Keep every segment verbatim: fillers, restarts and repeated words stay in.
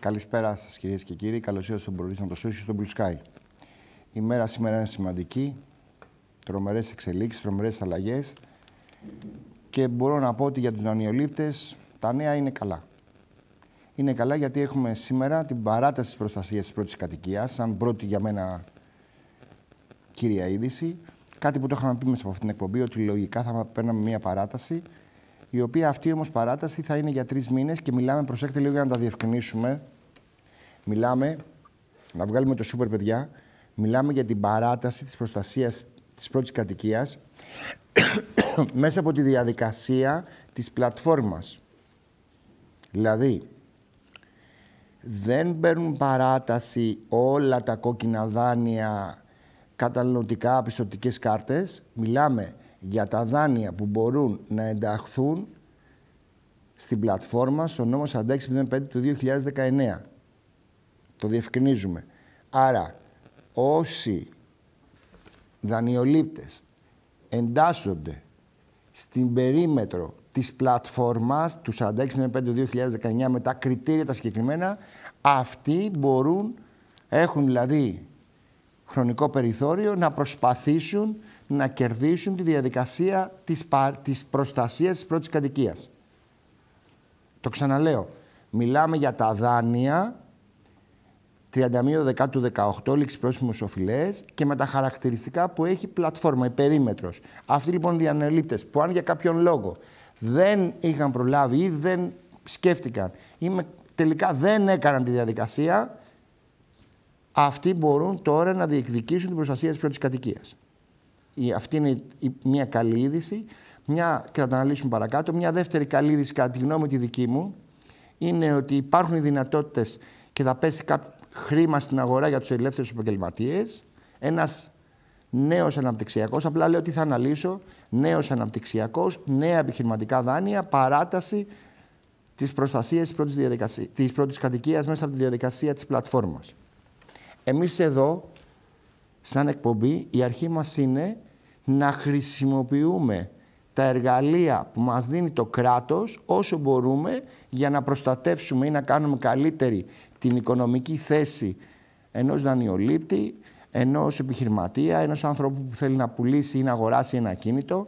Καλησπέρα σας κυρίες και κύριοι. Καλώς ήρθατε στον Προορίσμα το Social στο Blue Sky. Η μέρα σήμερα είναι σημαντική. Τρομερές εξελίξεις, τρομερές αλλαγές. Και μπορώ να πω ότι για τους δανειολήπτες τα νέα είναι καλά. Είναι καλά γιατί έχουμε σήμερα την παράταση της προστασίας της πρώτης κατοικίας, σαν πρώτη για μένα κύρια είδηση. Κάτι που το είχαμε πει μέσα από αυτήν την εκπομπή, ότι λογικά θα παίρναμε μία παράταση, η οποία αυτή όμως παράταση θα είναι για τρεις μήνες και μιλάμε, προσέξτε λίγο για να τα διευκρινίσουμε. Μιλάμε, να βγάλουμε το σούπερ παιδιά, μιλάμε για την παράταση της προστασίας της πρώτης κατοικίας μέσα από τη διαδικασία της πλατφόρμας. Δηλαδή, δεν παίρνουν παράταση όλα τα κόκκινα δάνεια, καταναλωτικά, πιστωτικές κάρτες. Μιλάμε για τα δάνεια που μπορούν να ενταχθούν στην πλατφόρμα στο νόμο σαράντα έξι μηδέν πέντε του δύο χιλιάδες δεκαεννέα. Το διευκρινίζουμε. Άρα, όσοι δανειολήπτες εντάσσονται στην περίμετρο της πλατφόρμας του σαράντα έξι μηδέν πέντε του δύο χιλιάδες δεκαεννέα με τα κριτήρια τα συγκεκριμένα, αυτοί μπορούν, έχουν δηλαδή χρονικό περιθώριο να προσπαθήσουν να κερδίσουν τη διαδικασία της, πα... της προστασίας της πρώτης κατοικίας. Το ξαναλέω. Μιλάμε για τα δάνεια τριάντα μία Δεκάτου δεκαοκτώ, λήξη πρόσημους οφειλές και με τα χαρακτηριστικά που έχει πλατφόρμα, η περίμετρος. Αυτοί λοιπόν οι δανειολήπτες που αν για κάποιον λόγο δεν είχαν προλάβει ή δεν σκέφτηκαν ή με... τελικά δεν έκαναν τη διαδικασία, αυτοί μπορούν τώρα να διεκδικήσουν την προστασία της πρώτης κατοικίας. Αυτή είναι μια καλή είδηση. Μια, και θα τα αναλύσουμε παρακάτω. Μια δεύτερη καλή είδηση, κατά τη γνώμη τη δική μου, είναι ότι υπάρχουν οι δυνατότητες και θα πέσει κάποιο χρήμα στην αγορά για τους ελεύθερους επαγγελματίες. Ένας νέος αναπτυξιακός, απλά λέω τι θα αναλύσω, νέος αναπτυξιακός, νέα επιχειρηματικά δάνεια, παράταση της προστασίας της πρώτης, της πρώτης κατοικίας μέσα από τη διαδικασία της πλατφόρμας. Εμείς εδώ, σαν εκπομπή, η αρχή μας είναι να χρησιμοποιούμε τα εργαλεία που μας δίνει το κράτος όσο μπορούμε για να προστατεύσουμε ή να κάνουμε καλύτερη την οικονομική θέση ενός δανειολήπτη, ενός επιχειρηματία, ενός ανθρώπου που θέλει να πουλήσει ή να αγοράσει ένα ακίνητο.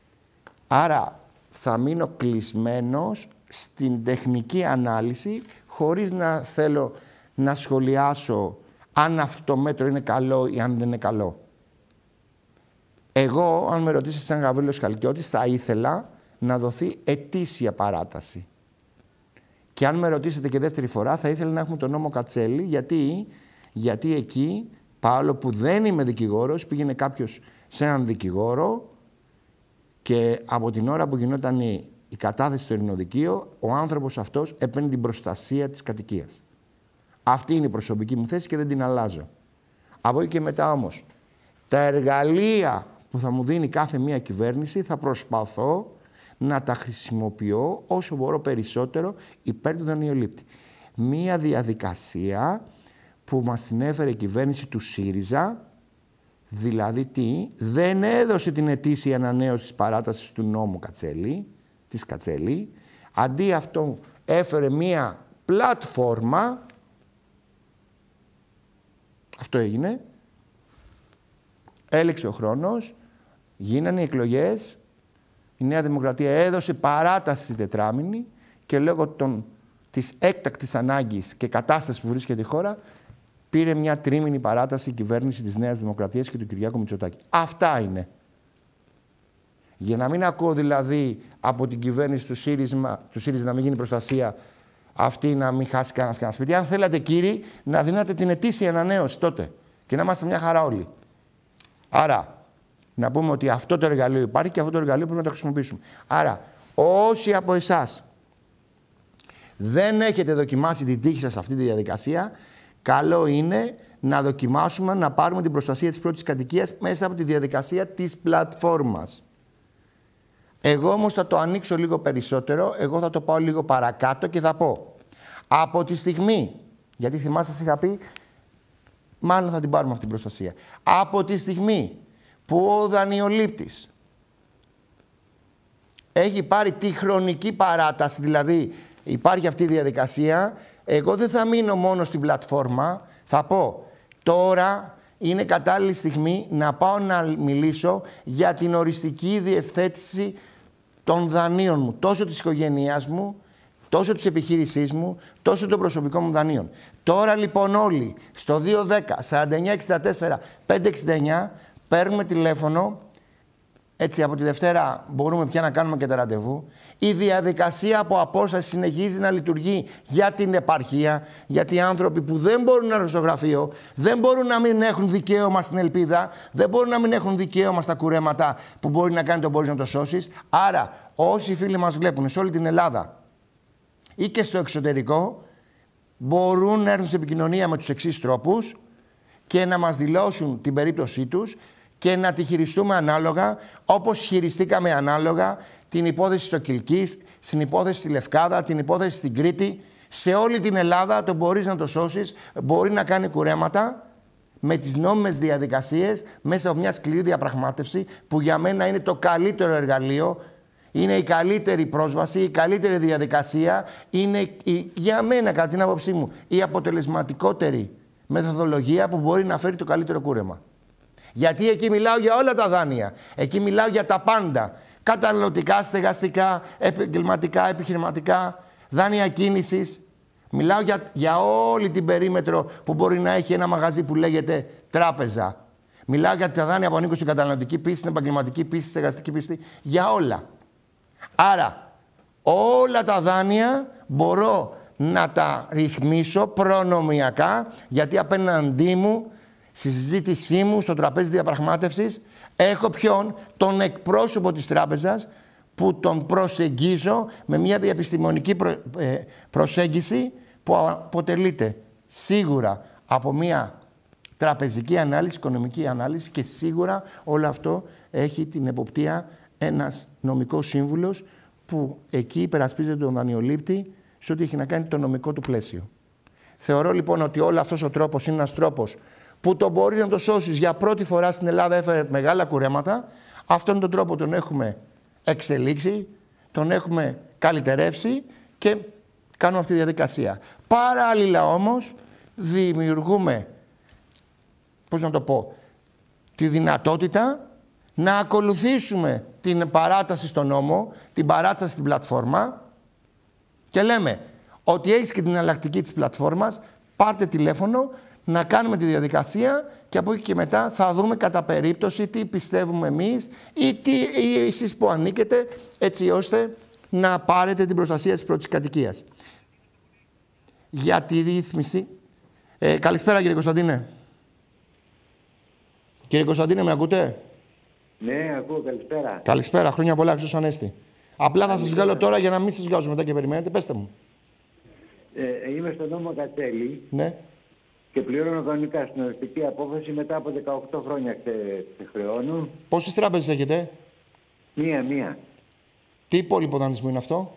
Άρα θα μείνω κλεισμένος στην τεχνική ανάλυση χωρίς να θέλω να σχολιάσω αν αυτό το μέτρο είναι καλό ή αν δεν είναι καλό. Εγώ, αν με ρωτήσετε σαν Γαβρίλος Χαλκιώτης, θα ήθελα να δοθεί ετήσια παράταση. Και αν με ρωτήσετε και δεύτερη φορά, θα ήθελα να έχουμε τον νόμο Κατσέλη, γιατί, γιατί εκεί, παρόλο που δεν είμαι δικηγόρος, πήγαινε κάποιος σε έναν δικηγόρο και από την ώρα που γινόταν η, η κατάθεση στο ειρηνοδικείο, ο άνθρωπος αυτός έπαιρνε την προστασία της κατοικίας. Αυτή είναι η προσωπική μου θέση και δεν την αλλάζω. Από εκεί και μετά όμως, τα εργαλεία που θα μου δίνει κάθε μία κυβέρνηση θα προσπαθώ να τα χρησιμοποιώ όσο μπορώ περισσότερο υπέρ του δανειολήπτη. Μία διαδικασία που μας την έφερε η κυβέρνηση του ΣΥΡΙΖΑ, δηλαδή τι, δεν έδωσε την ετήσια ανανέωση της παράτασης του νόμου Κατσέλη, της Κατσέλη, αντί αυτό έφερε μία πλατφόρμα. Αυτό έγινε. Έληξε ο χρόνος, γίνανε οι εκλογές, η Νέα Δημοκρατία έδωσε παράταση στη τετράμηνη και λόγω των, της έκτακτης ανάγκης και κατάστασης που βρίσκεται η χώρα, πήρε μια τρίμηνη παράταση η κυβέρνηση της Νέας Δημοκρατίας και του Κυριάκου Μητσοτάκη. Αυτά είναι. Για να μην ακούω δηλαδή από την κυβέρνηση του ΣΥΡΙΖΑ, του ΣΥΡΙΖΑ να μην γίνει προστασία, αυτή να μην χάσει κανένα κανένα σπίτι. Αν θέλατε, κύριοι, να δίνατε την ετήσια ανανέωση τότε και να είμαστε μια χαρά όλοι. Άρα, να πούμε ότι αυτό το εργαλείο υπάρχει και αυτό το εργαλείο πρέπει να το χρησιμοποιήσουμε. Άρα, όσοι από εσάς δεν έχετε δοκιμάσει την τύχη σας σε αυτή τη διαδικασία, καλό είναι να δοκιμάσουμε να πάρουμε την προστασία της πρώτης κατοικίας μέσα από τη διαδικασία της πλατφόρμας. Εγώ όμως θα το ανοίξω λίγο περισσότερο, εγώ θα το πάω λίγο παρακάτω και θα πω από τη στιγμή, γιατί θυμάστε σας είχα πει, μάλλον θα την πάρουμε αυτή την προστασία, από τη στιγμή που ο δανειολήπτης έχει πάρει τη χρονική παράταση, δηλαδή υπάρχει αυτή η διαδικασία, εγώ δεν θα μείνω μόνο στην πλατφόρμα. Θα πω, τώρα είναι κατάλληλη στιγμή να πάω να μιλήσω για την οριστική διευθέτηση των δανείων μου. Τόσο της οικογένειάς μου, τόσο της επιχείρησής μου, τόσο των προσωπικών μου δανείων. Τώρα λοιπόν όλοι στο δύο δέκα σαράντα εννιά εξήντα τέσσερα πεντακόσια εξήντα εννιά παίρνουμε τηλέφωνο. Έτσι από τη Δευτέρα μπορούμε πια να κάνουμε και τα ραντεβού. Η διαδικασία από απόσταση συνεχίζει να λειτουργεί για την επαρχία, γιατί οι άνθρωποι που δεν μπορούν να έρθουν στο γραφείο, δεν μπορούν να μην έχουν δικαίωμα στην ελπίδα, δεν μπορούν να μην έχουν δικαίωμα στα κουρέματα που μπορεί να κάνει το μπορείς να το σώσεις. Άρα όσοι φίλοι μας βλέπουν σε όλη την Ελλάδα ή και στο εξωτερικό, μπορούν να έρθουν σε επικοινωνία με τους εξής τρόπους και να μας δηλώσουν την περίπτωσή τους και να τη χειριστούμε ανάλογα, όπως χειριστήκαμε ανάλογα την υπόθεση στο Κιλκής, στην υπόθεση στη Λευκάδα, την υπόθεση στην Κρήτη. Σε όλη την Ελλάδα το μπορείς να το σώσεις, μπορεί να κάνει κουρέματα με τις νόμιμες διαδικασίες μέσα από μια σκληρή διαπραγμάτευση που για μένα είναι το καλύτερο εργαλείο, είναι η καλύτερη πρόσβαση, η καλύτερη διαδικασία, είναι η, για μένα κατά την άποψή μου η αποτελεσματικότερη μεθοδολογία που μπορεί να φέρει το καλύτερο κούρεμα. Γιατί εκεί μιλάω για όλα τα δάνεια. Εκεί μιλάω για τα πάντα. Καταναλωτικά, στεγαστικά, επαγγελματικά, επιχειρηματικά, δάνεια κίνησης. Μιλάω για, για όλη την περίμετρο που μπορεί να έχει ένα μαγαζί που λέγεται τράπεζα. Μιλάω για τα δάνεια που ανήκουν στην καταναλωτική πίστη, στην επαγγελματική πίστη, στη στεγαστική πίστη. Για όλα. Άρα, όλα τα δάνεια μπορώ να τα ρυθμίσω προνομιακά, γιατί απέναντί μου στη συζήτησή μου στο τραπέζι διαπραγμάτευσης έχω ποιον, τον εκπρόσωπο της τράπεζας που τον προσεγγίζω με μια διαπιστημονική προ, ε, προσέγγιση που αποτελείται σίγουρα από μια τραπεζική ανάλυση, οικονομική ανάλυση και σίγουρα όλο αυτό έχει την εποπτεία ένας νομικός σύμβουλος που εκεί υπερασπίζεται τον δανειολήπτη σε ό,τι έχει να κάνει το νομικό του πλαίσιο. Θεωρώ λοιπόν ότι όλο αυτός ο τρόπος είναι ένας τρόπος που το μπορεί να το σώσεις. Για πρώτη φορά στην Ελλάδα έφερε μεγάλα κουρέματα. Αυτόν τον τρόπο τον έχουμε εξελίξει, τον έχουμε καλυτερεύσει και κάνουμε αυτή τη διαδικασία. Παράλληλα όμως δημιουργούμε, πώς να το πω, τη δυνατότητα να ακολουθήσουμε την παράταση στον νόμο, την παράταση στην πλατφόρμα και λέμε ότι έχεις και την εναλλακτική της πλατφόρμας, πάρτε τηλέφωνο, να κάνουμε τη διαδικασία και από εκεί και μετά θα δούμε κατά περίπτωση τι πιστεύουμε εμείς ή τι ή εσείς που ανήκετε, έτσι ώστε να πάρετε την προστασία της πρώτης κατοικίας. Για τη ρύθμιση... Ε, καλησπέρα κύριε Κωνσταντίνε. Κύριε Κωνσταντίνε, με ακούτε? Ναι, ακούω, καλησπέρα. Καλησπέρα, χρόνια πολλά, Χριστός Ανέστη. Απλά θα σας βγάλω τώρα για να μην σας βγάζω μετά και περιμένετε. Πέστε μου. Ε, είμαι στον νόμο Κατσέλη. Ναι. Και πληρώνω κανονικά στην οριστική απόφαση μετά από δεκαοκτώ χρόνια χρεώνω. Πόσες τράπεζες έχετε? Μία, μία. Τι υπόλοιπο δανεισμό είναι αυτό?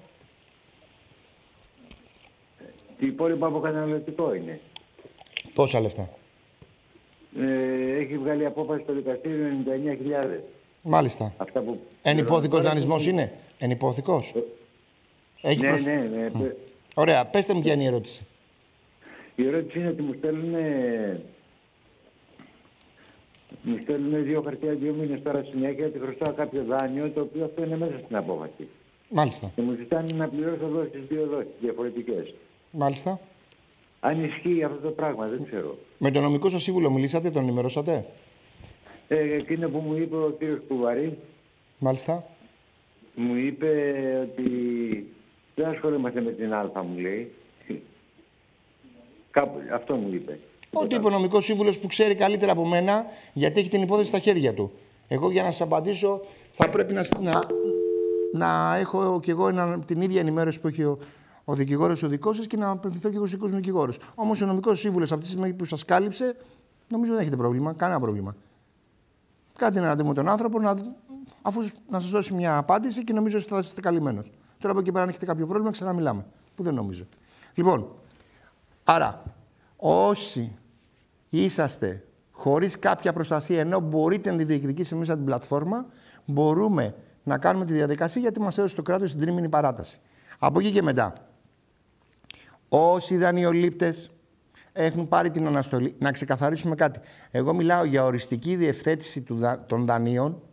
Τι υπόλοιπο από καταναλωτικό είναι. Πόσα λεφτά? Ε, έχει βγάλει απόφαση στο δικαστήριο ενενήντα εννιά χιλιάδες. Μάλιστα. Αυτά που... Ενυπόθηκος δανεισμός είναι? Ενυπόθηκος? Έχει ναι, προσ... ναι, ναι. Mm. Ωραία. Πέστε μου ποια είναι η ερώτηση. Η ερώτηση είναι ότι μου στέλνουν, μου στέλνουν δύο χαρτιά δύο μήνες τώρα συνέχεια ότι χρωστάω κάποιο δάνειο το οποίο αυτό είναι μέσα στην απόφαση. Μάλιστα. Και μου ζητάνε να πληρώσω δόσεις, δύο δόσεις διαφορετικές. Μάλιστα. Αν ισχύει αυτό το πράγμα, δεν ξέρω. Με τον νομικό σας σύμβουλο μιλήσατε, τον ενημερώσατε? Ε, εκείνο που μου είπε ο κύριος Κουβαρή, Μάλιστα. μου είπε ότι δεν ασχολούμαστε με την Α, μου λέει. Κάπου, αυτό μου είπε. Ότι είπε ο νομικός σύμβουλος που ξέρει καλύτερα από μένα, γιατί έχει την υπόθεση στα χέρια του. Εγώ για να σας απαντήσω θα πρέπει να, να, να έχω κι εγώ ένα, την ίδια ενημέρωση που έχει ο, ο δικηγόρος ο δικός σας και να απευθυνθώ κι εγώ στους δικούς μου δικηγόρους. Όμως ο νομικός σύμβουλος αυτή τη στιγμή που σας κάλυψε, νομίζω δεν έχετε πρόβλημα, κανένα πρόβλημα. Κάντε ένα ραντεβού με τον άνθρωπο, να, αφού να σας δώσει μια απάντηση και νομίζω ότι θα είστε καλυμμένος. Τώρα από εκεί πέρα, αν έχετε κάποιο πρόβλημα, ξαναμιλάμε. Που δεν νομίζω. Λοιπόν, άρα, όσοι είσαστε χωρίς κάποια προστασία, ενώ μπορείτε να τη διεκδικήσετε μέσα από την πλατφόρμα, μπορούμε να κάνουμε τη διαδικασία γιατί μας έδωσε το κράτος την τρίμηνη παράταση. Από εκεί και μετά, όσοι δανειολήπτες έχουν πάρει την αναστολή, να ξεκαθαρίσουμε κάτι. Εγώ μιλάω για οριστική διευθέτηση των δανείων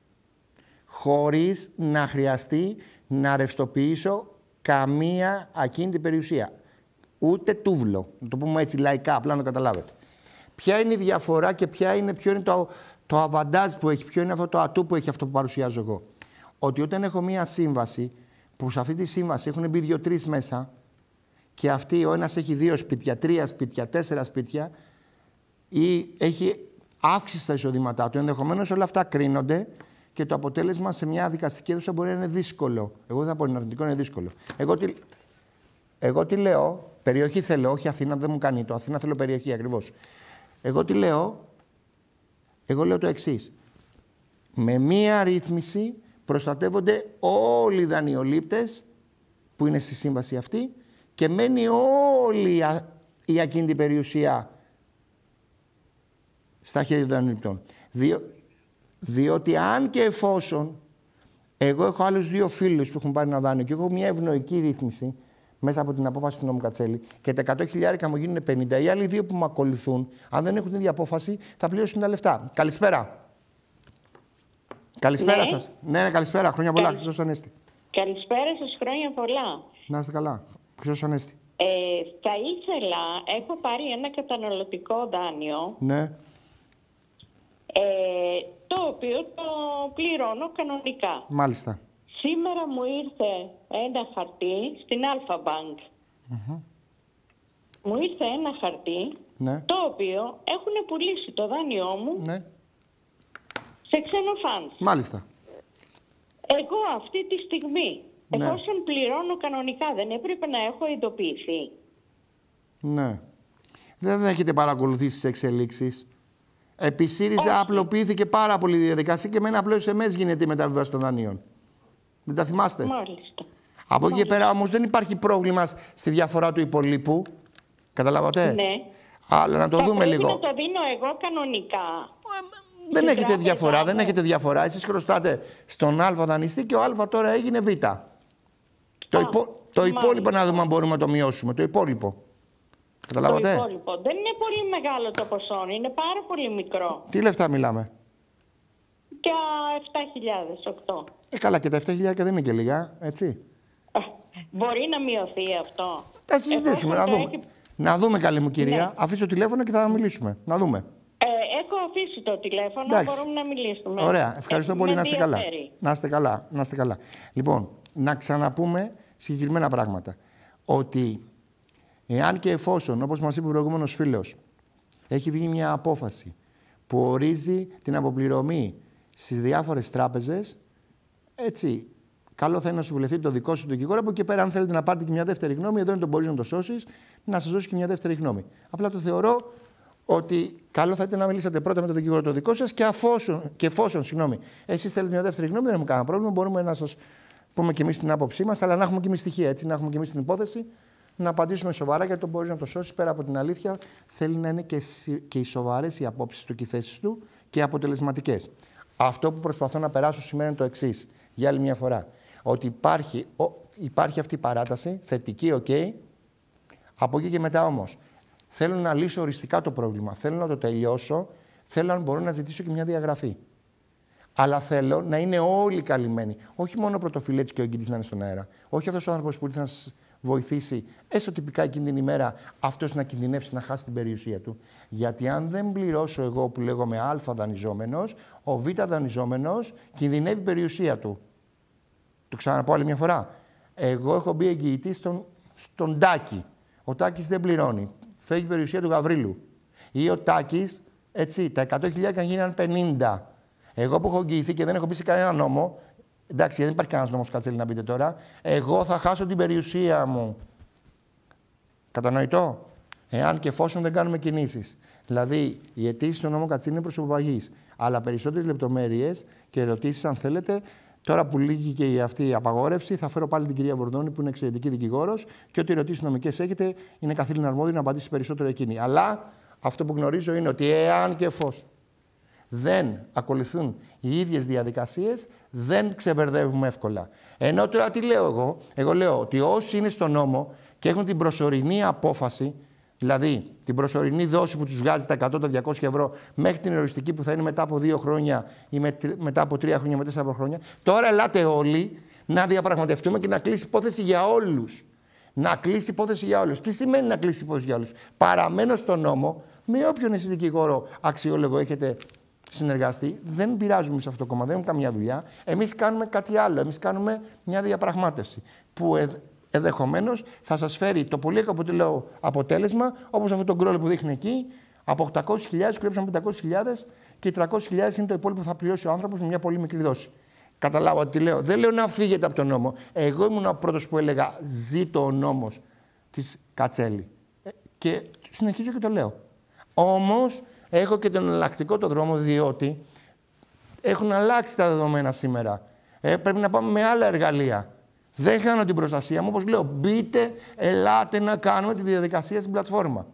χωρίς να χρειαστεί να ρευστοποιήσω καμία ακίνητη περιουσία. Ούτε τούβλο. Να το πούμε έτσι λαϊκά, απλά να το καταλάβετε. Ποια είναι η διαφορά και ποια είναι, ποιο είναι το, το αβαντάζ που έχει, ποιο είναι αυτό το ατού που έχει αυτό που παρουσιάζω εγώ. Ότι όταν έχω μία σύμβαση, που σε αυτή τη σύμβαση έχουν μπει δύο-τρεις μέσα, και αυτή ο ένας έχει δύο σπίτια, τρία σπίτια, τέσσερα σπίτια, ή έχει αύξηση στα εισοδήματά του, ενδεχομένως όλα αυτά κρίνονται και το αποτέλεσμα σε μια δικαστική αίθουσα μπορεί να είναι δύσκολο. Εγώ δεν θα πω είναι αρνητικό, είναι δύσκολο. Εγώ τι, εγώ τι λέω, περιοχή θέλω, όχι Αθήνα, δεν μου κάνει το. Αθήνα θέλω περιοχή ακριβώς. Εγώ τι λέω, εγώ λέω το εξής. Με μία ρύθμιση προστατεύονται όλοι οι δανειολήπτες που είναι στη σύμβαση αυτή και μένει όλη η ακίνητη περιουσία στα χέρια των δανειοληπτών. Διό, διότι αν και εφόσον εγώ έχω άλλους δύο φίλους που έχουν πάρει ένα δάνειο και έχω μια ευνοϊκή ρύθμιση μέσα από την απόφαση του νόμου Κατσέλη και τα εκατό χιλιάρικα μου γίνουν πενήντα, οι άλλοι δύο που με ακολουθούν, αν δεν έχουν την ίδια απόφαση, θα πληρώσουν τα λεφτά. Καλησπέρα. Καλησπέρα ναι. σας. Ναι, ναι, καλησπέρα. Χρόνια πολλά. Καλη... Χριστός Ανέστη. Καλησπέρα σας, χρόνια πολλά. Να είστε καλά. Χριστός Ανέστη. Ε, θα ήθελα, έχω πάρει ένα καταναλωτικό δάνειο. Ναι. Ε, το οποίο το πληρώνω κανονικά. Μάλιστα. Σήμερα μου ήρθε ένα χαρτί στην Alpha Bank. Mm-hmm. Μου ήρθε ένα χαρτί, ναι. Το οποίο έχουν πουλήσει το δάνειό μου, ναι. Σε ξένο φαντ. Μάλιστα. Εγώ αυτή τη στιγμή, ναι. Εφόσον πληρώνω κανονικά, δεν έπρεπε να έχω ειδοποιηθεί? Ναι. Δεν έχετε παρακολουθήσει τις εξελίξεις. Επί ΣΥΡΙΖΑ απλοποιήθηκε πάρα πολύ η διαδικασία και με ένα απλό ες εμ ες γίνεται η μεταβίβαση των δανείων. Δεν τα θυμάστε? Μάλιστα. Από εκεί και πέρα όμως δεν υπάρχει πρόβλημα στη διαφορά του υπολείπου. Καταλάβατε? Ναι. Αλλά να το θα δούμε λίγο. Να το δίνω εγώ κανονικά. Δεν έχετε τράπεζα, διαφορά, δεν έχετε διαφορά. Εσείς χρωστάτε στον Α δανειστή και ο Α τώρα έγινε Β. Α, το, υπό... το υπόλοιπο να δούμε αν μπορούμε να το μειώσουμε. Το υπόλοιπο. Καταλάβατε? Το υπόλοιπο. Δεν είναι πολύ μεγάλο το ποσό, είναι πάρα πολύ μικρό. Τι λεφτά μιλάμε? Για επτά χιλιάδες, οκτώ. Ε, καλά, και τα επτά χιλιάδες δεν είναι και λίγα, έτσι. Μπορεί να μειωθεί αυτό? Θα συζητήσουμε, να δούμε. Έχει... Να δούμε, καλή μου κυρία. Ναι. Αφήστε το τηλέφωνο και θα μιλήσουμε. Να δούμε. Ε, έχω αφήσει το τηλέφωνο, εντάξει. Μπορούμε να μιλήσουμε. Ωραία, ευχαριστώ ε, πολύ. Να είστε καλά. Να είστε καλά. Να είστε καλά. Λοιπόν, να ξαναπούμε συγκεκριμένα πράγματα. Ότι εάν και εφόσον, όπως μας είπε ο προηγούμενος φίλος, έχει βγει μια απόφαση που ορίζει την αποπληρωμή στις διάφορες τράπεζες, έτσι, καλό θα είναι να σου βουλευτεί το δικό σου δικηγόρο. Από εκεί πέρα, αν θέλετε να πάρετε και μια δεύτερη γνώμη, εδώ είναι το μπορείς να το σώσεις, να σας δώσει και μια δεύτερη γνώμη. Απλά το θεωρώ ότι καλό θα ήταν να μιλήσετε πρώτα με το δικηγόρο το δικό σας και, αφόσον, και εφόσον, συγγνώμη, εσείς θέλετε μια δεύτερη γνώμη, δεν έχουμε κανένα πρόβλημα. Μπορούμε να σας πούμε και εμείς την άποψή μας, αλλά να έχουμε και εμείς στοιχεία, έτσι, να έχουμε και εμείς την υπόθεση, να απαντήσουμε σοβαρά, γιατί το μπορείς να το σώσεις. Πέρα από την αλήθεια, θέλει να είναι και, και οι σοβαρές οι απόψεις του και οι θέσεις του και αποτελεσματικές. Αυτό που προσπαθώ να περάσω σήμερα είναι το εξής, για άλλη μια φορά. Ότι υπάρχει, ο, υπάρχει αυτή η παράταση, θετική, οκ. Okay. Από εκεί και μετά όμως, θέλω να λύσω οριστικά το πρόβλημα. Θέλω να το τελειώσω. Θέλω αν μπορώ να ζητήσω και μια διαγραφή. Αλλά θέλω να είναι όλοι καλυμμένοι. Όχι μόνο ο πρωτοφυλέτης και ο εγκύτης να είναι στον αέρα. Όχι αυτός ο άνθρωπος που ήρθε να σας βοηθήσει έστω τυπικά εκείνη την ημέρα αυτός να κινδυνεύσει να χάσει την περιουσία του. Γιατί αν δεν πληρώσω εγώ που λέγομαι Α δανειζόμενος, ο Β δανειζόμενος κινδυνεύει η περιουσία του. Το ξαναπώ άλλη μια φορά. Εγώ έχω μπει εγγυητή στον, στον Τάκη. Ο Τάκης δεν πληρώνει. Φεύγει η περιουσία του Γαβρίλου. Ή ο Τάκης, έτσι, τα εκατό χιλιάδες γίνανε πενήντα. Εγώ που έχω εγγυηθεί και δεν έχω πει σε κανένα νόμο, εντάξει, δεν υπάρχει κανένα νόμος Κατσέλη να πείτε τώρα, εγώ θα χάσω την περιουσία μου. Κατανοητό. Εάν και εφόσον δεν κάνουμε κινήσεις. Δηλαδή, οι αιτήσεις του νόμου Κατσέλη είναι προσωποπαγής. Αλλά περισσότερες λεπτομέρειες και ερωτήσεις, αν θέλετε, τώρα που λύγει και αυτή η απαγόρευση, θα φέρω πάλι την κυρία Βορδώνη, που είναι εξαιρετική δικηγόρος, και ό,τι ερωτήσεις νομικές έχετε, είναι καθήλυνα αρμόδιο να απαντήσει περισσότερο εκείνη. Αλλά αυτό που γνωρίζω είναι ότι εάν και εφόσον δεν ακολουθούν οι ίδιες διαδικασίες, δεν ξεμπερδεύουμε εύκολα. Ενώ τώρα τι λέω εγώ, εγώ λέω ότι όσοι είναι στο νόμο και έχουν την προσωρινή απόφαση, δηλαδή την προσωρινή δόση που τους βγάζει τα εκατό, τα διακόσια ευρώ, μέχρι την οριστική που θα είναι μετά από δύο χρόνια ή με, μετά από τρία χρόνια, με τέσσερα χρόνια. Τώρα ελάτε όλοι να διαπραγματευτούμε και να κλείσει υπόθεση για όλους. Να κλείσει υπόθεση για όλους. Τι σημαίνει να κλείσει υπόθεση για όλους? Παραμένω στον νόμο, με όποιον εσείς δικηγόρο αξιόλογο έχετε συνεργαστεί, δεν πειράζουμε σε αυτό το κόμμα, δεν έχουμε καμιά δουλειά. Εμείς κάνουμε κάτι άλλο. Εμείς κάνουμε μια διαπραγμάτευση που ε, ενδεχομένως θα σας φέρει το πολύ εκατοποτελείο αποτέλεσμα, όπως αυτό το γκρόλ που δείχνει εκεί, από οκτακόσιες χιλιάδες κρύψαμε πεντακόσιες χιλιάδες και οι τριακόσιες χιλιάδες είναι το υπόλοιπο που θα πληρώσει ο άνθρωπος με μια πολύ μικρή δόση. Καταλάβατε τι λέω? Δεν λέω να φύγετε από τον νόμο. Εγώ ήμουν ο πρώτος που έλεγα ζήτω ο νόμος της Κατσέλη. Και συνεχίζω και το λέω. Όμως έχω και τον εναλλακτικό το δρόμο, διότι έχουν αλλάξει τα δεδομένα σήμερα. Ε, πρέπει να πάμε με άλλα εργαλεία. Δεν χάνω την προστασία μου, όπως λέω. Μπείτε, ελάτε να κάνουμε τη διαδικασία στην πλατφόρμα.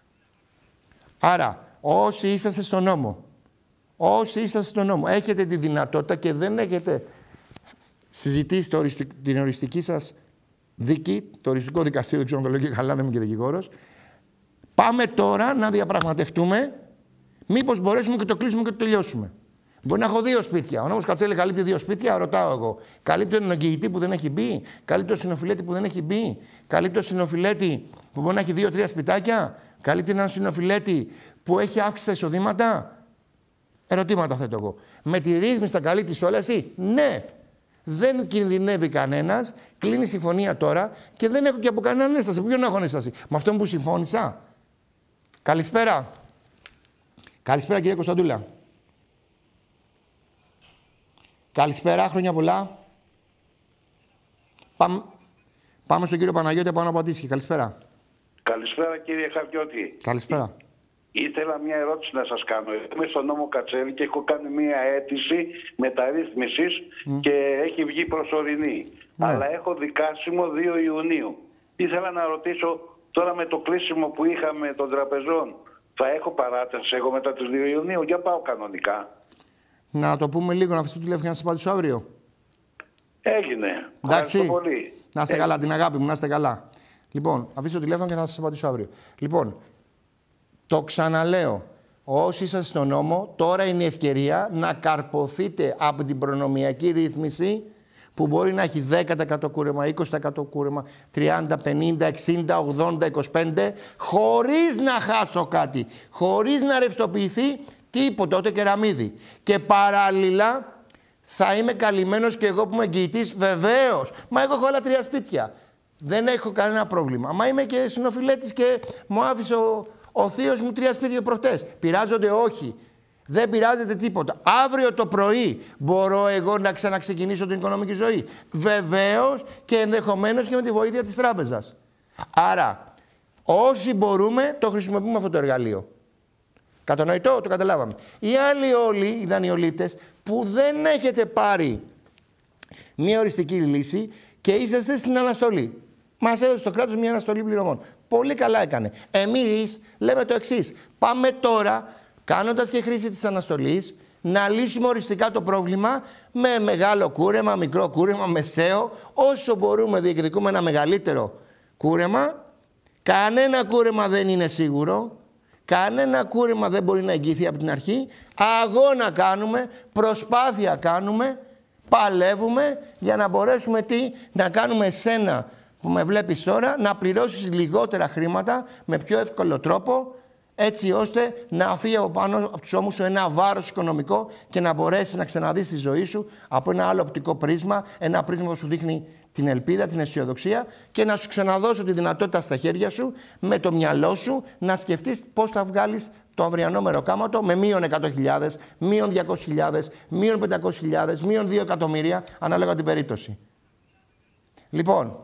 Άρα, όσοι είσαστε στον νόμο, όσοι είσαστε στον νόμο, έχετε τη δυνατότητα και δεν έχετε συζητήσει το οριστικ... την οριστική σας δίκη, το οριστικό δικαστήριο, δεν ξέρω αν το λέω και καλά, δεν είμαι και δικηγόρος. Πάμε τώρα να διαπραγματευτούμε, μήπως μπορέσουμε και το κλείσουμε και το τελειώσουμε. Μπορεί να έχω δύο σπίτια. Ο νόμος Κατσέλη καλύπτει δύο σπίτια, ρωτάω εγώ. Καλύπτει τον εγγυητή που δεν έχει μπει, καλύπτει τον συνοφιλέτη που δεν έχει μπει, καλύπτει τον συνοφιλέτη που μπορεί να έχει δύο-τρία σπιτάκια, καλύπτει έναν συνοφιλέτη που έχει αύξηση στα εισοδήματα. Ερωτήματα θέτω εγώ. Με τη ρύθμιση θα καλύπτεις όλα εσύ? Ναι. Δεν κινδυνεύει κανένας, κλείνει συμφωνία τώρα και δεν έχω και από κανέναν ένσταση. Ποιον έχω ένσταση? Με αυτόν που συμφώνησα? Καλησπέρα. Καλησπέρα κυρία Κωνσταντούλα. Καλησπέρα, χρόνια πολλά. Πάμε, πάμε στον κύριο Παναγιώτη από Άνω Πατήσχη. Καλησπέρα. Καλησπέρα κύριε Χαρτιώτη. Καλησπέρα. Ήθελα μια ερώτηση να σας κάνω. Είμαι στον νόμο Κατσέλη και έχω κάνει μια αίτηση μεταρρύθμισης mm. και έχει βγει προσωρινή. Ναι. Αλλά έχω δικάσιμο δύο Ιουνίου. Ήθελα να ρωτήσω τώρα με το κλείσιμο που είχαμε των τραπεζών, θα έχω παράταση εγώ μετά τους δύο Ιουνίου? Για πάω κανονικά. Να το πούμε λίγο, να αφήσω το τηλέφωνο να σας απαντήσω αύριο. Έγινε. Εντάξει. Πολύ. Να είστε καλά, την αγάπη μου, να είστε καλά. Λοιπόν, αφήσω το τηλέφωνο και θα σας απαντήσω αύριο. Λοιπόν, το ξαναλέω. Όσοι είσαστε στον νόμο, τώρα είναι η ευκαιρία να καρποθείτε από την προνομιακή ρύθμιση που μπορεί να έχει δέκα τοις εκατό κούρεμα, είκοσι τοις εκατό κούρεμα, τριάντα, πενήντα, εξήντα, ογδόντα, είκοσι πέντε, χωρίς να χάσω κάτι, χωρίς να ρευστοποιηθεί τίποτα, ούτε κεραμίδι. Και παράλληλα θα είμαι καλυμμένος και εγώ που είμαι εγγυητής, βεβαίως. Μα εγώ έχω άλλα τρία σπίτια. Δεν έχω κανένα πρόβλημα. Μα είμαι και συνοφιλέτης και μου άφησε ο, ο θείος μου τρία σπίτια προχτές. Πειράζονται? Όχι. Δεν πειράζεται τίποτα. Αύριο το πρωί μπορώ εγώ να ξαναξεκινήσω την οικονομική ζωή? Βεβαίως, και ενδεχομένως και με τη βοήθεια της τράπεζας. Άρα, όσοι μπορούμε, το χρησιμοποιούμε αυτό το εργαλείο. Κατανοητό, το καταλάβαμε. Οι άλλοι όλοι, οι δανειολήπτες, που δεν έχετε πάρει μια οριστική λύση και είσαστε στην αναστολή. Μας έδωσε το κράτος μια αναστολή πληρωμών. Πολύ καλά έκανε. Εμείς λέμε το εξής. Πάμε τώρα, κάνοντας και χρήση της αναστολής, να λύσουμε οριστικά το πρόβλημα με μεγάλο κούρεμα, μικρό κούρεμα, μεσαίο. Όσο μπορούμε διεκδικούμε ένα μεγαλύτερο κούρεμα. Κανένα κούρεμα δεν είναι σίγουρο. Κανένα κούρεμα δεν μπορεί να εγγυηθεί από την αρχή. Αγώνα κάνουμε, προσπάθεια κάνουμε, παλεύουμε για να μπορέσουμε τι, να κάνουμε εσένα που με βλέπεις τώρα, να πληρώσεις λιγότερα χρήματα με πιο εύκολο τρόπο, έτσι ώστε να αφύγει από πάνω από τους ώμους σου ένα βάρος οικονομικό και να μπορέσεις να ξαναδείς τη ζωή σου από ένα άλλο οπτικό πρίσμα, ένα πρίσμα που σου δείχνει την ελπίδα, την αισιοδοξία και να σου ξαναδώσω τη δυνατότητα στα χέρια σου, με το μυαλό σου, να σκεφτείς πώς θα βγάλεις το αυριανό μεροκάματο με μείον εκατό χιλιάδες, μείον διακόσιες χιλιάδες, μείον πεντακόσιες χιλιάδες, μείον δύο εκατομμύρια, ανάλογα την περίπτωση. Λοιπόν,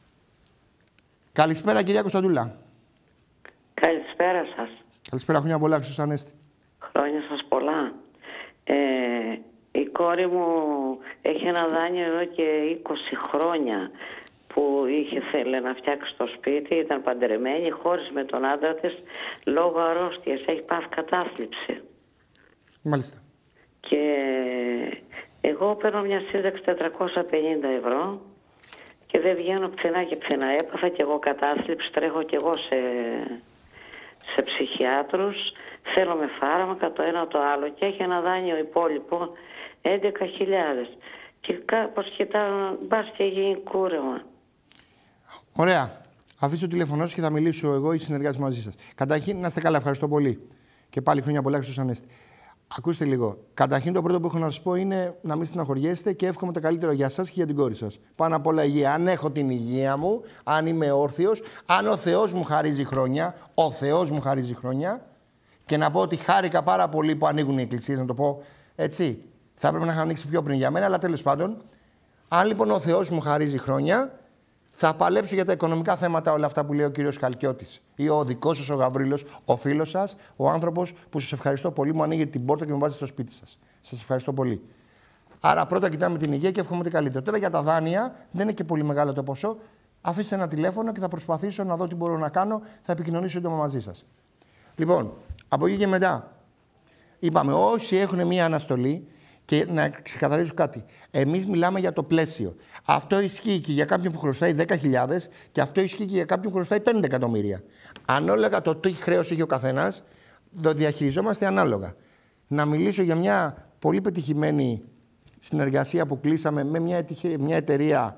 καλησπέρα κυρία Κωνσταντούλα. Καλησπέρα σας. Καλησπέρα, χρόνια πολλά, Χριστός Ανέστη. Χρόνια σας πολλά. Ε, η κόρη μου έχει ένα δάνειο εδώ και είκοσι χρόνια που είχε θέλει να φτιάξει το σπίτι, ήταν παντρεμένη, χώρισε με τον άντρα της λόγω αρρώστιας, έχει πάθει κατάθλιψη. Μάλιστα. Και εγώ παίρνω μια σύνταξη τετρακόσια πενήντα ευρώ και δεν βγαίνω πουθενά και πουθενά. Έπαθα κι εγώ κατάθλιψη, τρέχω κι εγώ σε, σε ψυχιάτρους, θέλω με φάρμακα το ένα το άλλο και έχει ένα δάνειο υπόλοιπο έντεκα χιλιάδες. Και κάπως κοιτάω, μπας και γίνει κούρεμα. Ωραία. Αφήστε το τηλέφωνο σας και θα μιλήσω εγώ ή συνεργάτες μαζί σας. Καταρχήν, να είστε καλά, ευχαριστώ πολύ. Και πάλι χρόνια πολλά και στους Ανέστη. Ακούστε λίγο. Καταρχήν, το πρώτο που έχω να σας πω είναι να μην στεναχωριέστε και εύχομαι το καλύτερο για σας και για την κόρη σας. Πάνω απ' όλα υγεία. Αν έχω την υγεία μου, αν είμαι όρθιος, αν ο Θεός μου χαρίζει χρόνια, ο Θεός μου χαρίζει χρόνια, και να πω ότι χάρηκα πάρα πολύ που ανοίγουν οι εκκλησίες, να το πω έτσι. Θα έπρεπε να είχα ανοίξει πιο πριν για μένα, αλλά τέλος πάντων, αν λοιπόν ο Θεός μου χαρίζει χρόνια, θα παλέψω για τα οικονομικά θέματα, όλα αυτά που λέει ο κύριος Χαλκιώτης ή ο δικός σας ο Γαβρίλος, ο φίλος σας, ο άνθρωπος που σας ευχαριστώ πολύ, μου ανοίγει την πόρτα και μου βάζει στο σπίτι σας. Σας ευχαριστώ πολύ. Άρα πρώτα κοιτάμε την υγεία και εύχομαι ότι καλύτερο. Τώρα για τα δάνεια, δεν είναι και πολύ μεγάλο το ποσό. Αφήστε ένα τηλέφωνο και θα προσπαθήσω να δω τι μπορώ να κάνω. Θα επικοινωνήσω σύντομα μαζί σας. Λοιπόν, από εκεί και μετά, είπαμε όσοι έχουν μία αναστολή. Και να ξεκαθαρίσω κάτι. Εμείς μιλάμε για το πλαίσιο. Αυτό ισχύει και για κάποιον που χρωστάει δέκα χιλιάδες και αυτό ισχύει και για κάποιον που χρωστάει πέντε εκατομμύρια. Ανάλογα το τι χρέος έχει ο καθένας, το διαχειριζόμαστε ανάλογα. Να μιλήσω για μια πολύ πετυχημένη συνεργασία που κλείσαμε με μια, μια εταιρεία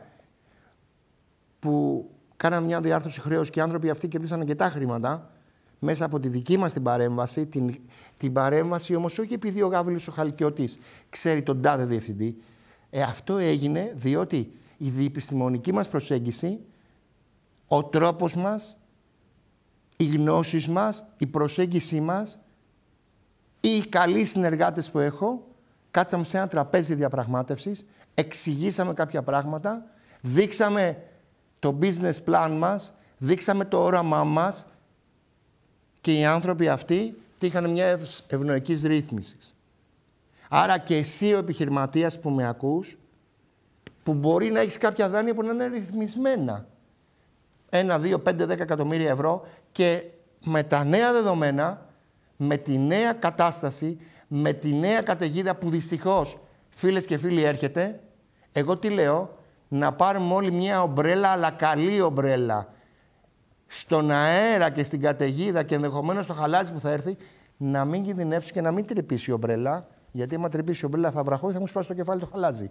που κάναμε μια διάρθρωση χρέους και οι άνθρωποι αυτοί κερδίσαν αρκετά χρήματα. Μέσα από τη δική μας την παρέμβαση, την, την παρέμβαση όμως όχι επειδή ο Γάβριλος ο Χαλκιώτης ξέρει τον τάδε διευθυντή. Ε, αυτό έγινε διότι η διεπιστημονική μας προσέγγιση, ο τρόπος μας, οι γνώσεις μας, η προσέγγιση μας, οι καλοί συνεργάτες που έχω, κάτσαμε σε ένα τραπέζι διαπραγμάτευσης, εξηγήσαμε κάποια πράγματα, δείξαμε το business plan μας, δείξαμε το όραμά μας, και οι άνθρωποι αυτοί τύχανε μια ευνοϊκής ρύθμισης. Άρα και εσύ ο επιχειρηματίας που με ακούς, που μπορεί να έχεις κάποια δάνεια που να είναι ρυθμισμένα. Ένα, δύο, πέντε, δέκα εκατομμύρια ευρώ και με τα νέα δεδομένα, με τη νέα κατάσταση, με τη νέα καταιγίδα που δυστυχώς φίλες και φίλοι έρχεται, εγώ τι λέω, να πάρουμε όλοι μια ομπρέλα, αλλά καλή ομπρέλα, στον αέρα και στην καταιγίδα και ενδεχομένως στο χαλάζι που θα έρθει, να μην κινδυνεύσει και να μην τρυπήσει η ομπρέλα. Γιατί άμα τρυπήσει η ομπρέλα θα βραχώ ή θα μου σπάσει το κεφάλι το χαλάζι.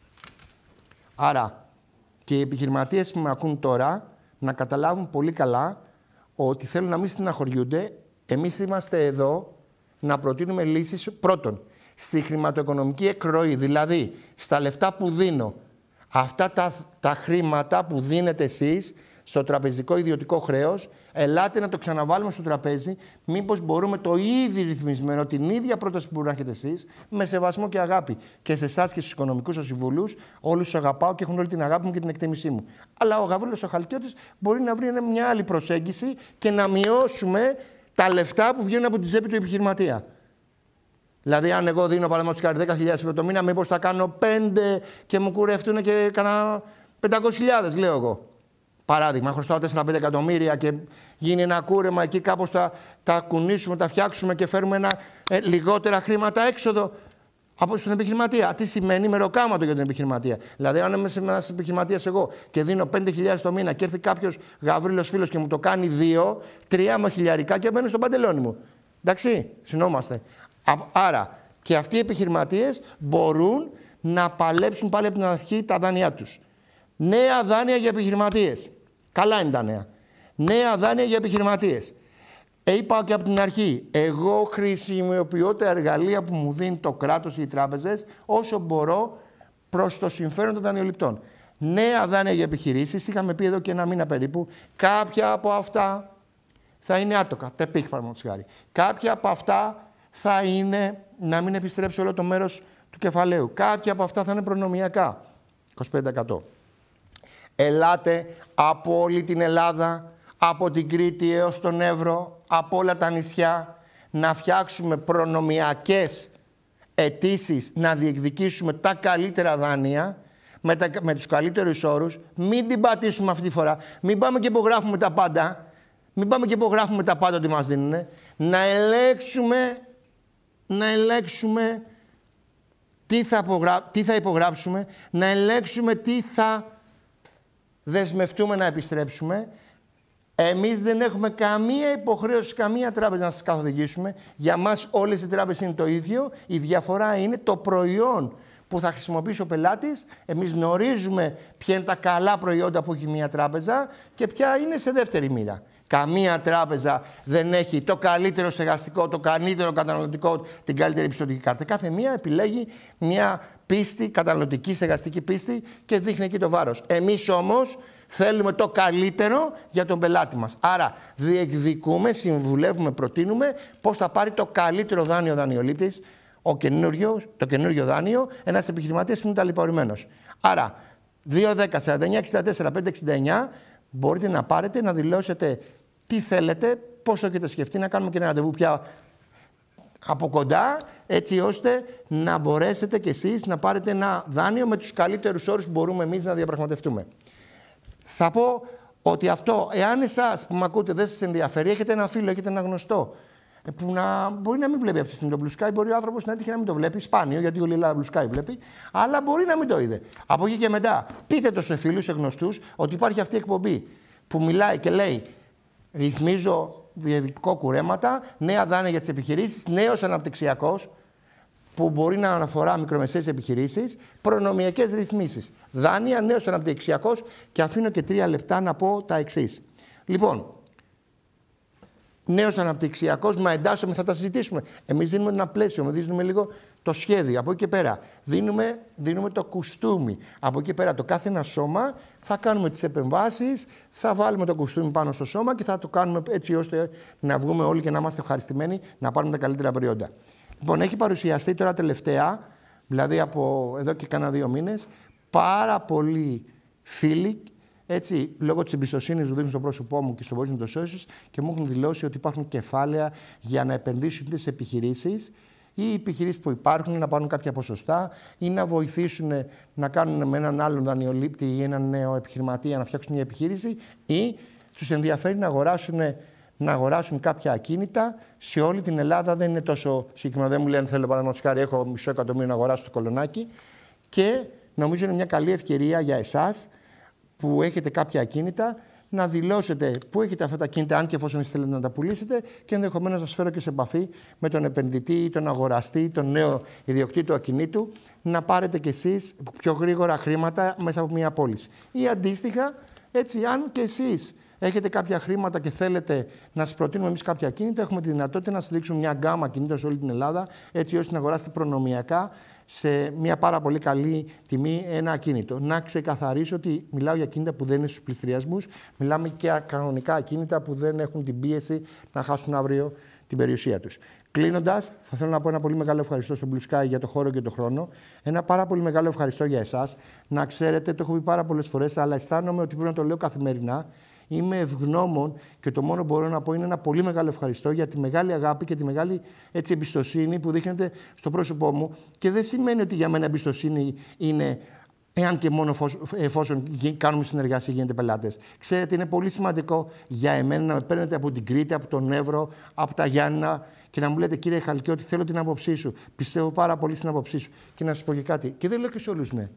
Άρα και οι επιχειρηματίες που με ακούν τώρα να καταλάβουν πολύ καλά ότι θέλουν να μην στεναχωριούνται. Εμείς είμαστε εδώ να προτείνουμε λύσεις πρώτον στη χρηματοοικονομική εκροή, δηλαδή στα λεφτά που δίνω. Αυτά τα, τα χρήματα που δίνετε εσείς στο τραπεζικό ιδιωτικό χρέος, ελάτε να το ξαναβάλουμε στο τραπέζι, μήπως μπορούμε το ήδη ρυθμισμένο, την ίδια πρόταση που μπορεί να έχετε εσείς, με σεβασμό και αγάπη. Και σε εσάς και στους οικονομικούς σας συμβουλούς, όλους τους αγαπάω και έχουν όλη την αγάπη μου και την εκτίμησή μου. Αλλά ο Γαβρίλος ο Χαλκιώτης μπορεί να βρει μια άλλη προσέγγιση και να μειώσουμε τα λεφτά που βγαίνουν από την τσέπη του επιχειρηματία. Δηλαδή, αν εγώ δίνω παραδείγματος χάρη δέκα χιλιάδες ευρώ το μήνα, μήπως θα κάνω πέντε και μου κουρευτούν και κανένα πεντακόσιες χιλιάδες, λέω εγώ. Παράδειγμα, χρωστάω τέσσερα πέντε εκατομμύρια και γίνει ένα κούρεμα εκεί, κάπως τα, τα κουνήσουμε, τα φτιάξουμε και φέρουμε ένα, ε, λιγότερα χρήματα έξοδο από στον επιχειρηματία. Τι σημαίνει μεροκάματο για τον επιχειρηματία. Δηλαδή, αν είμαι ένας επιχειρηματίας εγώ και δίνω πέντε χιλιάδες το μήνα και έρθει κάποιος Γαβρίλος φίλος και μου το κάνει δύο, τρία με χιλιαρικά και μπαίνουν στο παντελόνι μου. Εντάξει, συνόμαστε. Άρα και αυτοί οι επιχειρηματίες μπορούν να παλέψουν πάλι από την αρχή τα δάνειά τους. Νέα δάνεια για επιχειρηματίες. Καλά είναι τα νέα. Νέα δάνεια για επιχειρηματίες. Ε, είπα και από την αρχή, εγώ χρησιμοποιώ τα εργαλεία που μου δίνει το κράτος ή οι τράπεζες όσο μπορώ προς το συμφέρον των δανειοληπτών. Νέα δάνεια για επιχειρήσεις, είχαμε πει εδώ και ένα μήνα περίπου, κάποια από αυτά θα είναι άτοκα, τεπίχ παραδείγματος χάρη. Κάποια από αυτά θα είναι να μην επιστρέψει όλο το μέρος του κεφαλαίου. Κάποια από αυτά θα είναι προνομιακά, είκοσι πέντε τοις εκατό. Ελάτε από όλη την Ελλάδα, από την Κρήτη έως τον Εύρο, από όλα τα νησιά, να φτιάξουμε προνομιακές αιτήσεις, να διεκδικήσουμε τα καλύτερα δάνεια, με, τα, με τους καλύτερους όρους. Μην την πατήσουμε αυτή τη φορά. Μην πάμε και υπογράφουμε τα πάντα. Μην πάμε και υπογράφουμε τα πάντα ότι μας δίνουν. Να ελέγξουμε, να ελέγξουμε τι θα, υπογρά... τι θα υπογράψουμε, να ελέγξουμε τι θα δεσμευτούμε να επιστρέψουμε. Εμείς δεν έχουμε καμία υποχρέωση, καμία τράπεζα να σας καθοδηγήσουμε. Για μας όλες οι τράπεζες είναι το ίδιο. Η διαφορά είναι το προϊόν που θα χρησιμοποιήσει ο πελάτης. Εμείς γνωρίζουμε ποια είναι τα καλά προϊόντα που έχει μια τράπεζα και ποια είναι σε δεύτερη μοίρα. Καμία τράπεζα δεν έχει το καλύτερο στεγαστικό, το καλύτερο καταναλωτικό, την καλύτερη πιστωτική κάρτα. Κάθε μία επιλέγει μια πίστη, καταναλωτική στεγαστική πίστη και δείχνει εκεί το βάρος. Εμείς όμως θέλουμε το καλύτερο για τον πελάτη μας. Άρα διεκδικούμε, συμβουλεύουμε, προτείνουμε πώς θα πάρει το καλύτερο δάνειο ο δανειολήπτης, ο καινούριο, το καινούριο δάνειο, ένας επιχειρηματίας που είναι ταλαιπωρημένος. Άρα δύο δέκα σαράντα εννιά εξήντα τέσσερα πεντακόσια εξήντα εννιά μπορείτε να πάρετε, να δηλώσετε τι θέλετε, πώς το έχετε σκεφτεί, να κάνουμε και ένα ραντεβού πια από κοντά, έτσι ώστε να μπορέσετε κι εσείς να πάρετε ένα δάνειο με τους καλύτερους όρους που μπορούμε εμείς να διαπραγματευτούμε. Θα πω ότι αυτό, εάν εσάς που με ακούτε δεν σας ενδιαφέρει, έχετε ένα φίλο, έχετε ένα γνωστό, που να, μπορεί να μην βλέπει αυτή τη στιγμή το Blue Sky, μπορεί ο άνθρωπος να έτυχε να μην το βλέπει, σπάνιο, γιατί όλη η Ελλάδα Blue Sky βλέπει, αλλά μπορεί να μην το είδε. Από εκεί και μετά, πείτε το σε φίλους, σε γνωστούς, ότι υπάρχει αυτή η εκπομπή που μιλάει και λέει ρυθμίζω διαδικτυακό κουρέματα, νέα δάνεια για τις επιχειρήσεις, νέος αναπτυξιακός, που μπορεί να αναφορά μικρομεσαίες επιχειρήσεις, προνομιακές ρυθμίσεις. Δάνεια, νέος αναπτυξιακός και αφήνω και τρία λεπτά να πω τα εξής. Λοιπόν, νέος αναπτυξιακός, μα εντάσσομαι, θα τα συζητήσουμε. Εμείς δίνουμε ένα πλαίσιο, δίνουμε λίγο το σχέδιο. Από εκεί και πέρα δίνουμε, δίνουμε το κουστούμι. Από εκεί και πέρα το κάθε ένα σώμα θα κάνουμε τις επεμβάσεις, θα βάλουμε το κουστούμι πάνω στο σώμα και θα το κάνουμε έτσι ώστε να βγούμε όλοι και να είμαστε ευχαριστημένοι να πάρουμε τα καλύτερα προϊόντα. Λοιπόν, έχει παρουσιαστεί τώρα τελευταία, δηλαδή από εδώ και κάνα δύο μήνες, πάρα πολλοί φίλοι, έτσι, λόγω της εμπιστοσύνης που δίνουν στο πρόσωπό μου και στο Voice to Socials και μου έχουν δηλώσει ότι υπάρχουν κεφάλαια για να επενδύσουν είτε σε επιχειρήσεις ή οι επιχειρήσεις που υπάρχουν να πάρουν κάποια ποσοστά ή να βοηθήσουν να κάνουν με έναν άλλον δανειολήπτη ή έναν νέο επιχειρηματία να φτιάξουν μια επιχείρηση ή τους ενδιαφέρει να αγοράσουν, να αγοράσουν κάποια ακίνητα σε όλη την Ελλάδα. Δεν είναι τόσο συγκεκριμένο. Δεν μου λένε θέλω παραδείγματος χάρη έχω μισό εκατομμύριο να αγοράσω το Κολονάκι και νομίζω είναι μια καλή ευκαιρία για εσάς που έχετε κάποια ακίνητα, να δηλώσετε πού έχετε αυτά τα ακίνητα, αν και εφόσον θέλετε να τα πουλήσετε, και ενδεχομένως να σας φέρω και σε επαφή με τον επενδυτή ή τον αγοραστή, τον νέο ιδιοκτήτη του ακινήτου, να πάρετε κι εσείς πιο γρήγορα χρήματα μέσα από μια πώληση. Ή αντίστοιχα, έτσι, αν και εσείς έχετε κάποια χρήματα και θέλετε να σας προτείνουμε εμείς κάποια ακίνητα, έχουμε τη δυνατότητα να σας δείξουμε μια γκάμα ακινήτων σε όλη την Ελλάδα, έτσι ώστε να αγοράσετε προνομιακά σε μια πάρα πολύ καλή τιμή ένα ακίνητο. Να ξεκαθαρίσω ότι μιλάω για ακίνητα που δεν είναι στους πληστηριασμούς, μιλάμε και κανονικά ακίνητα που δεν έχουν την πίεση να χάσουν αύριο την περιουσία τους. Κλείνοντας, θα θέλω να πω ένα πολύ μεγάλο ευχαριστώ στον Blue Sky για το χώρο και το χρόνο. Ένα πάρα πολύ μεγάλο ευχαριστώ για εσάς. Να ξέρετε, το έχω πει πάρα πολλές φορές, αλλά αισθάνομαι ότι πρέπει να το λέω καθημερινά. Είμαι ευγνώμων και το μόνο που μπορώ να πω είναι ένα πολύ μεγάλο ευχαριστώ για τη μεγάλη αγάπη και τη μεγάλη έτσι, εμπιστοσύνη που δείχνετε στο πρόσωπό μου. Και δεν σημαίνει ότι για μένα εμπιστοσύνη είναι εάν και μόνο εφόσον κάνουμε συνεργασία γίνετε πελάτες. Ξέρετε, είναι πολύ σημαντικό για εμένα να με παίρνετε από την Κρήτη, από τον Εύρο, από τα Γιάννηνα και να μου λέτε κύριε Χαλκιώτη, θέλω την άποψή σου. Πιστεύω πάρα πολύ στην άποψή σου. Και να σας πω και κάτι. Και δεν λέω και σε όλους ναι.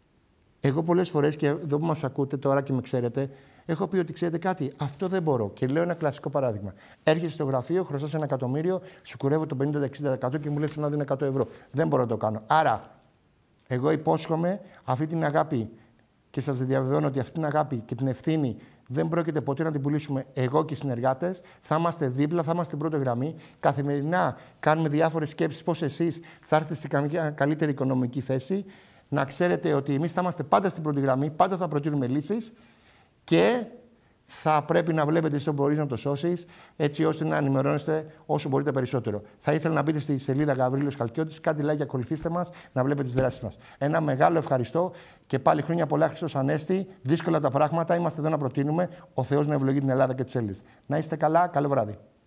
Εγώ πολλές φορές και εδώ που μας ακούτε τώρα και με ξέρετε, έχω πει ότι ξέρετε κάτι, αυτό δεν μπορώ. Και λέω ένα κλασικό παράδειγμα. Έρχεσαι στο γραφείο, χρωστάς ένα εκατομμύριο, σου κουρεύω το πενήντα με εξήντα τοις εκατό και μου λέει θέλω να δίνω εκατό ευρώ. Δεν μπορώ να το κάνω. Άρα, εγώ υπόσχομαι αυτή την αγάπη και σας διαβεβαιώνω ότι αυτή την αγάπη και την ευθύνη δεν πρόκειται ποτέ να την πουλήσουμε εγώ και οι συνεργάτες. Θα είμαστε δίπλα, θα είμαστε στην πρώτη γραμμή. Καθημερινά κάνουμε διάφορες σκέψεις πώς εσείς θα έρθετε σε καμία καλύτερη οικονομική θέση. Να ξέρετε ότι εμείς θα είμαστε πάντα στην πρώτη γραμμή, πάντα θα προτείνουμε λύσεις και θα πρέπει να βλέπετε στο Voice να το σώσεις, έτσι ώστε να ενημερώνεστε όσο μπορείτε περισσότερο. Θα ήθελα να μπείτε στη σελίδα Γαβρίλος Χαλκιώτης, κάντε like, ακολουθήστε μας, να βλέπετε τις δράσεις μας. Ένα μεγάλο ευχαριστώ και πάλι χρόνια πολλά Χριστός Ανέστη. Δύσκολα τα πράγματα, είμαστε εδώ να προτείνουμε. Ο Θεός να ευλογεί την Ελλάδα και τους Έλληνες. Να είστε καλά, καλό βράδυ.